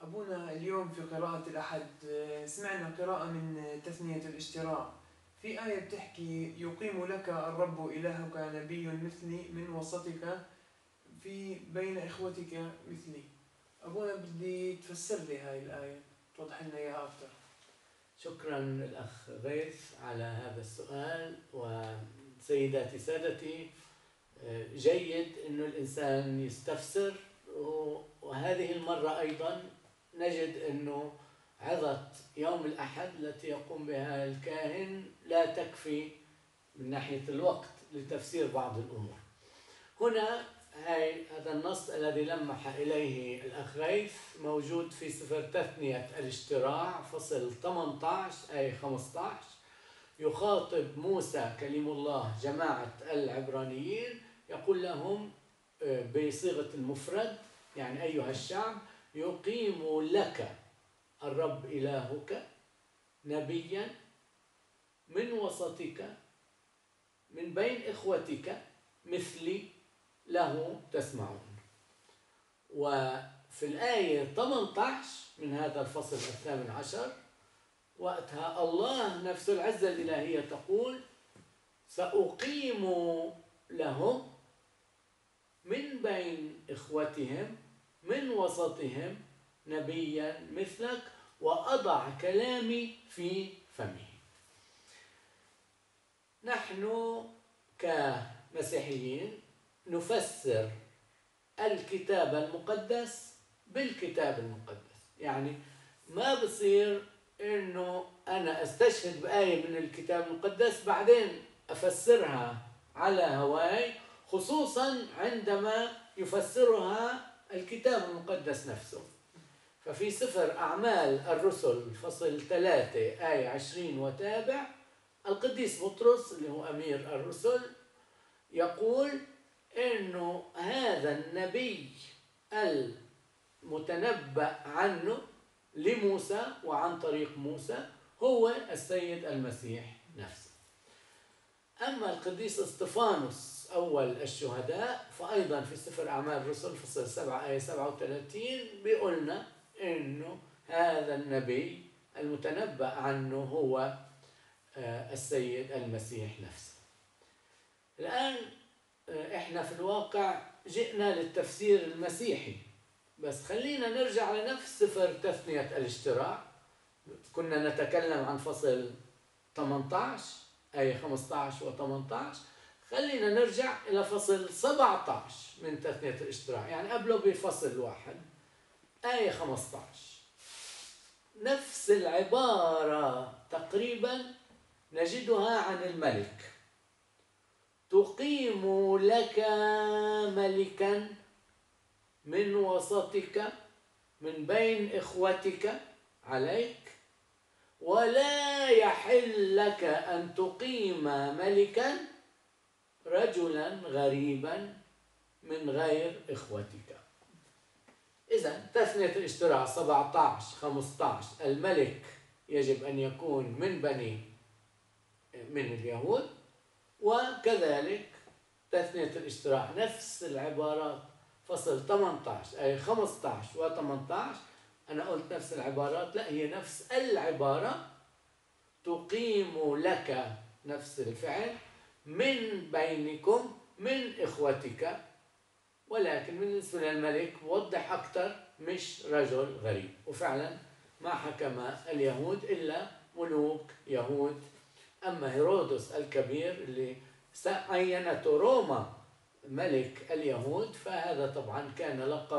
أبونا اليوم في قراءة الأحد سمعنا قراءة من تثنية الاشتراء، في آية بتحكي يقيم لك الرب إلهك نبي مثلي من وسطك في بين إخوتك مثلي. أبونا بدي تفسر لي هاي الآية، توضح لنا إياها أكثر. شكرا الأخ غيث على هذا السؤال. وسيداتي سادتي، جيد أنه الإنسان يستفسر، وهذه المرة أيضا نجد أنه عظة يوم الأحد التي يقوم بها الكاهن لا تكفي من ناحية الوقت لتفسير بعض الأمور. هنا هذا النص الذي لمح إليه الأخ غيث موجود في سفر تثنية الاشتراع فصل 18 آية 15. يخاطب موسى كلم الله جماعة العبرانيين، يقول لهم بصيغة المفرد، يعني أيها الشعب يقيم لك الرب إلهك نبيا من وسطك من بين إخوتك مثلي له تسمعون. وفي الآية 18 من هذا الفصل 18 وقتها الله نفس العزة الإلهية تقول سأقيم لهم من بين إخوتهم من وسطهم نبيا مثلك وأضع كلامي في فمه. نحن كمسيحيين نفسر الكتاب المقدس بالكتاب المقدس، يعني ما بصير إنه أنا أستشهد بآية من الكتاب المقدس بعدين أفسرها على هواي، خصوصا عندما يفسرها الكتاب المقدس نفسه. ففي سفر أعمال الرسل فصل 3 آية 20 وتابع، القديس بطرس اللي هو أمير الرسل يقول إنه هذا النبي المتنبأ عنه لموسى وعن طريق موسى هو السيد المسيح نفسه. أما القديس اسطفانوس أول الشهداء فأيضا في سفر أعمال الرسل فصل 7 آية 37 بيقولنا إنه هذا النبي المتنبأ عنه هو السيد المسيح نفسه. الآن إحنا في الواقع جئنا للتفسير المسيحي، بس خلينا نرجع لنفس سفر تثنية الاشتراع. كنا نتكلم عن فصل 18 آية 15 و18، خلينا نرجع إلى فصل 17 من تثنية الاشتراع، يعني قبله بفصل واحد آية 15. نفس العبارة تقريبا نجدها عن الملك: تقيم لك ملكا من وسطك من بين إخوتك عليك، ولا يحل لك أن تقيم ملكا رجلا غريبا من غير إخوتك. إذن تثنية الاشتراع 17 15 الملك يجب أن يكون من اليهود، وكذلك تثنية الاشتراع نفس العبارات فصل 18 أي 15 و18. أنا قلت نفس العبارات، لا، هي نفس العبارة، تقيم لك نفس الفعل من بينكم من إخوتك، ولكن بالنسبة للملك وضح أكثر مش رجل غريب. وفعلا ما حكم اليهود إلا ملوك يهود. أما هيرودس الكبير اللي عينته روما ملك اليهود فهذا طبعا كان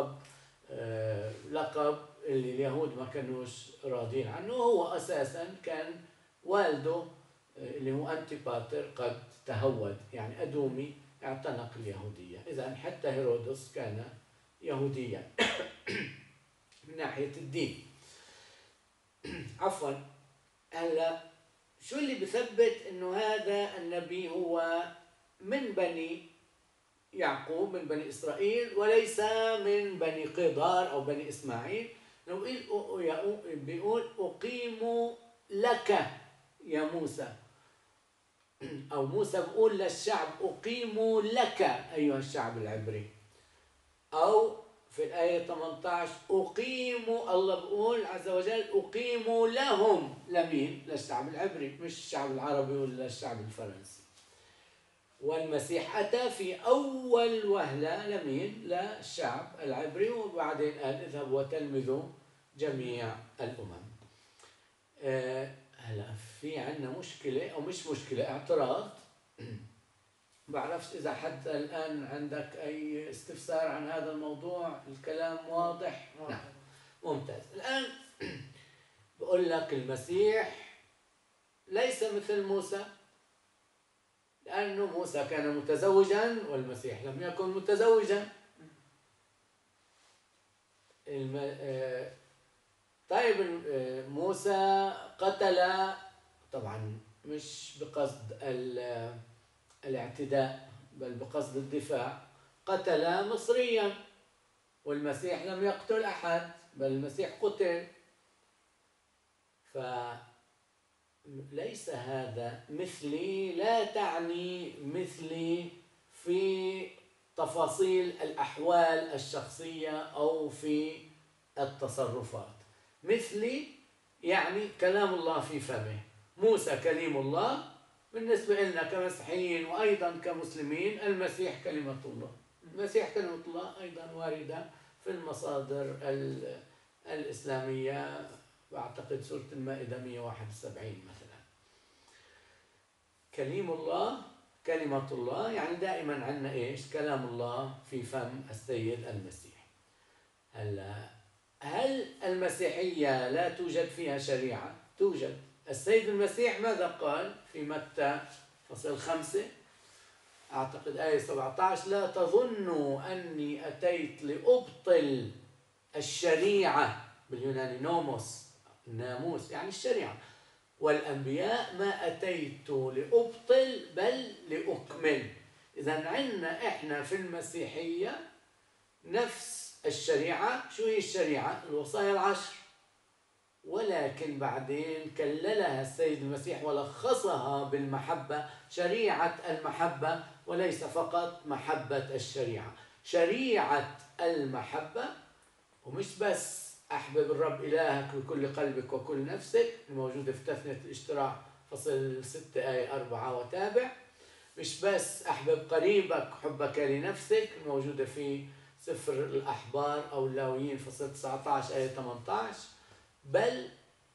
لقب اللي اليهود ما كانوش راضين عنه. هو أساسا كان والده اللي هو أنتيباتر قد تهود، يعني أدومي اعتنق اليهودية. إذن حتى هيرودس كان يهوديا من ناحية الدين. عفوا، هلا شو اللي بثبت انه هذا النبي هو من بني يعقوب من بني اسرائيل وليس من بني قيدار او بني اسماعيل؟ بيقول اقيم لك يا موسى، او موسى بيقول للشعب اقيم لك ايها الشعب العبري، او في الآية 18 أقيموا، الله بقول عز وجل أقيموا لهم، لمين؟ للشعب العبري، مش الشعب العربي ولا الشعب الفرنسي. والمسيح أتى في أول وهلة لمين؟ للشعب العبري، وبعدين قال اذهبوا وتلمذوا جميع الأمم. هلا في عندنا مشكلة، أو مش مشكلة، اعتراض. بعرفش إذا حتى الآن عندك أي استفسار عن هذا الموضوع. الكلام واضح؟ نعم، ممتاز. الآن بقول لك المسيح ليس مثل موسى، لأنه موسى كان متزوجا والمسيح لم يكن متزوجا. طيب موسى قتل، طبعا مش بقصد الاعتداء بل بقصد الدفاع، قتل مصريا، والمسيح لم يقتل أحد بل المسيح قتل. فليس هذا مثلي، لا تعني مثلي في تفاصيل الأحوال الشخصية أو في التصرفات. مثلي يعني كلام الله في فمه. موسى كليم الله، بالنسبة لنا كمسيحيين وأيضا كمسلمين المسيح كلمة الله. المسيح كلمة الله أيضا واردة في المصادر الإسلامية، بعتقد سورة المائدة 171 مثلا. كليم الله، كلمة الله، يعني دائما عندنا إيش؟ كلام الله في فم السيد المسيح. هل المسيحية لا توجد فيها شريعة؟ توجد. السيد المسيح ماذا قال في متى فصل 5 أعتقد آية 17؟ لا تظنوا أني أتيت لأبطل الشريعة، باليوناني نوموس، الناموس يعني الشريعة، والأنبياء، ما أتيت لأبطل بل لأكمل. إذن عندنا إحنا في المسيحية نفس الشريعة. شو هي الشريعة؟ الوصايا العشر، ولكن بعدين كللها السيد المسيح ولخصها بالمحبة، شريعة المحبة، وليس فقط محبة الشريعة، شريعة المحبة. ومش بس أحبب الرب إلهك بكل قلبك وكل نفسك، الموجودة في تثنية الاشتراع فصل 6 آية 4 وتابع. مش بس أحبب قريبك حبك لنفسك، الموجودة في سفر الأحبار أو اللاويين فصل 19 آية 18، بل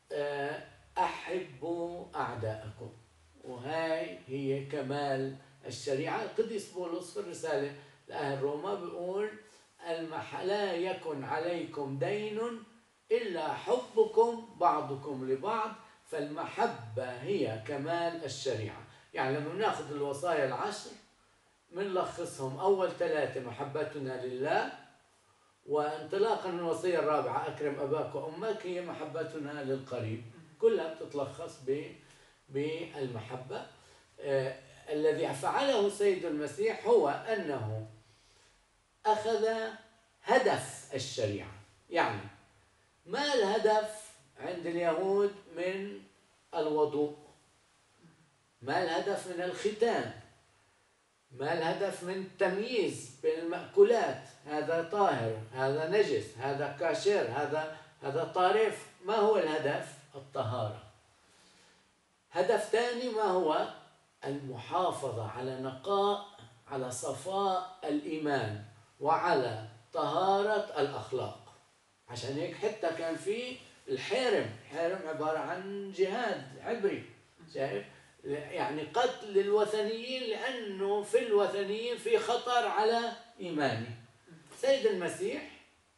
أحبوا أعداءكم. وهاي هي كمال الشريعة. القديس بولس في الرسالة لأهل روما بيقول لا يكن عليكم دين إلا حبكم بعضكم لبعض، فالمحبة هي كمال الشريعة. يعني لما ناخذ الوصايا العشر منلخصهم أول 3 محبتنا لله، وانطلاقا من الوصية الرابعة أكرم أباك وأمك هي محبتنا للقريب. كلها بتتلخص بالمحبة. الذي فعله السيد المسيح هو أنه أخذ هدف الشريعة. يعني ما الهدف عند اليهود من الوضوء؟ ما الهدف من الختان؟ ما الهدف من التمييز بين المأكولات؟ هذا طاهر، هذا نجس، هذا كاشير، هذا طارف. ما هو الهدف؟ الطهارة. هدف ثاني ما هو؟ المحافظة على نقاء، على صفاء الإيمان، وعلى طهارة الأخلاق. عشان هيك حتى كان في الحرم عبارة عن جهاد عبري، شايف؟ يعني قتل الوثنيين، لأنه في الوثنيين في خطر على إيماني. سيد المسيح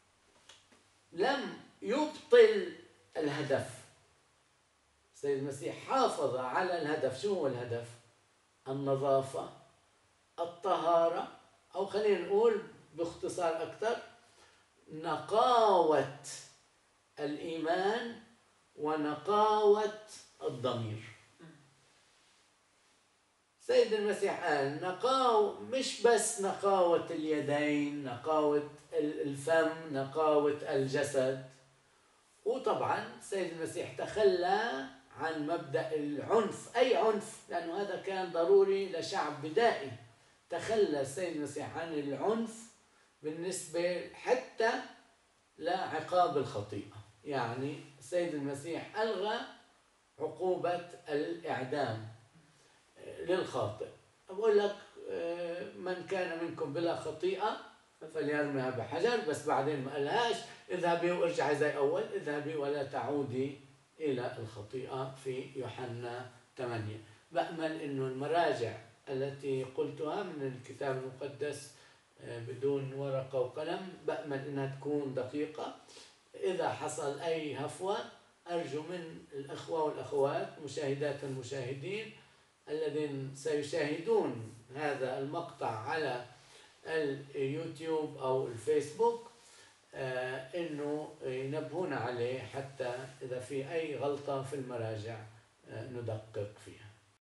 لم يبطل الهدف. سيد المسيح حافظ على الهدف. شو هو الهدف؟ النظافة، الطهارة، أو خلينا نقول باختصار أكثر نقاوة الإيمان ونقاوة الضمير. سيد المسيح قال مش بس نقاوة اليدين، نقاوة الفم، نقاوة الجسد. وطبعا سيد المسيح تخلى عن مبدأ العنف، أي عنف، لأنه هذا كان ضروري لشعب بدائي. تخلى السيد المسيح عن العنف بالنسبة حتى لعقاب الخطيئة. يعني السيد المسيح ألغى عقوبة الإعدام للخاطئ. أقول لك من كان منكم بلا خطيئة فليرميها بحجر، بس بعدين ما قالهاش اذهبي وارجعي زي أول، اذهبي ولا تعودي إلى الخطيئة في يوحنا 8. بأمل إنه المراجع التي قلتها من الكتاب المقدس بدون ورقة وقلم بأمل إنها تكون دقيقة. إذا حصل أي هفوة أرجو من الأخوة والأخوات مشاهدات المشاهدين الذين سيشاهدون هذا المقطع على اليوتيوب أو الفيسبوك إنه ينبهون عليه، حتى إذا في أي غلطة في المراجع ندقق فيها.